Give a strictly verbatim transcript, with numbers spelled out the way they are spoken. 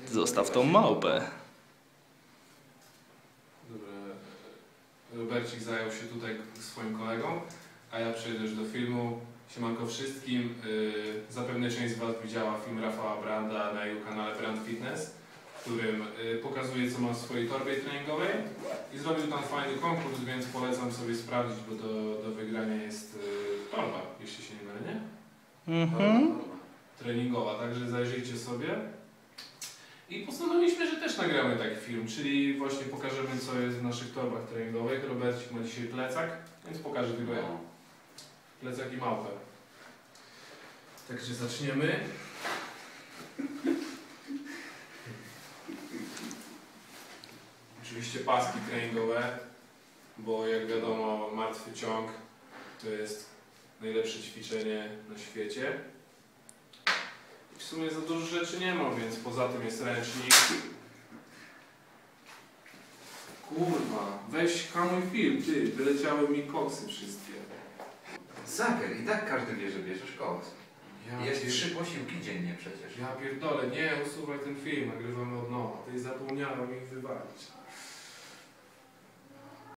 Zostaw tą małpę. Dobra. Robercik zajął się tutaj swoim kolegą, a ja przejdę już do filmu. Siemanko wszystkim. Yy, zapewne część z Was widziała film Rafała Branda na jego kanale Brand Fitness, w którym yy, pokazuje, co ma w swojej torbie treningowej i zrobił tam fajny konkurs, więc polecam sobie sprawdzić, bo do, do wygrania jest yy, torba, jeśli się nie mylę, nie? Mhm. Treningowa, także zajrzyjcie sobie. I postanowiliśmy, że też nagramy taki film, czyli właśnie pokażemy, co jest w naszych torbach treningowych. Robercik ma dzisiaj plecak, więc pokażę tylko ja. Plecak i małpę. Także zaczniemy. Oczywiście paski treningowe, bo jak wiadomo, martwy ciąg to jest najlepsze ćwiczenie na świecie. W sumie za dużo rzeczy nie ma, więc poza tym jest ręcznik. Kurwa, weź hamuj film, ty, wyleciały mi koksy wszystkie. Zaker, i tak każdy wie, że bierzesz koks. Ja Jest pier... trzy posiłki dziennie przecież. Ja pierdolę, nie, usuwaj ten film, nagrywamy od nowa. Ty zapomniałem ich wywalić.